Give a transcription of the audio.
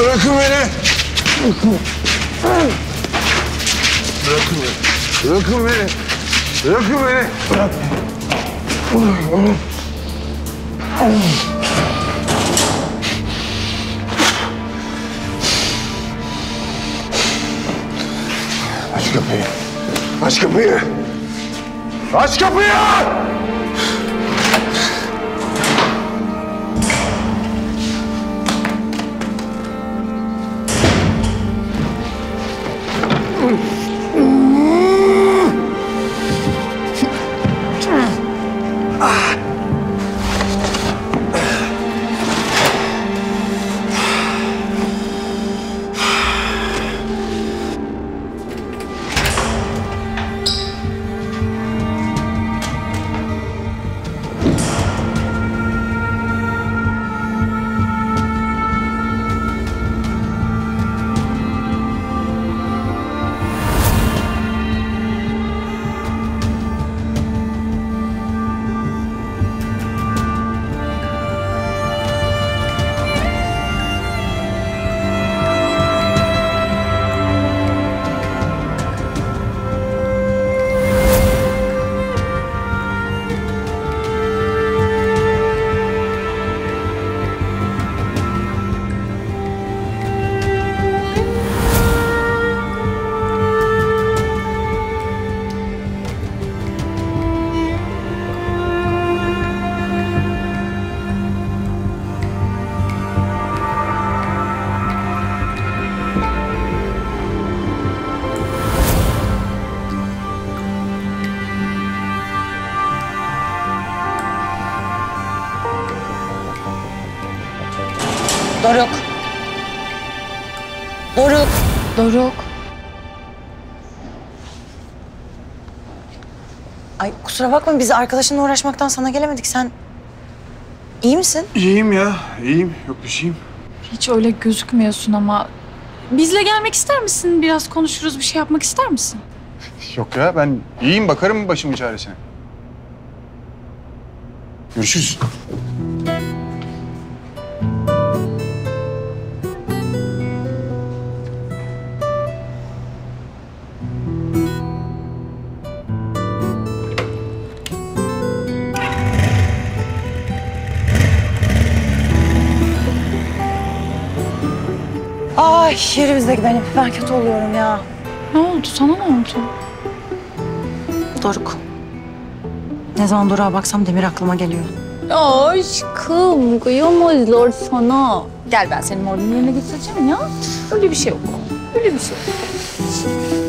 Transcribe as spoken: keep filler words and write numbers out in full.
Bırakın beni. Bırakın beni. Bırakın beni. Bırakın beni. Bırak. Aç kapıyı. Aç kapıyı. Aç kapıyı! Doruk. Doruk. Doruk. Ay kusura bakma biz arkadaşınla uğraşmaktan sana gelemedik. Sen iyi misin? İyiyim ya. İyiyim. Yok bir şeyim. Hiç öyle gözükmüyorsun ama. Bizle gelmek ister misin? Biraz konuşuruz, bir şey yapmak ister misin? Yok ya ben iyiyim. Bakarım başımın çaresine. Görüşürüz. Ay yerimize gidelim. Ben kötü oluyorum ya. Ne oldu? Sana ne oldu? Doruk. Ne zaman Doruk'a baksam Demir aklıma geliyor. Aşkım, kıyamazlar sana. Gel ben senin moralin yerine getireceğim ya. Öyle bir şey yok. Öyle bir şey yok.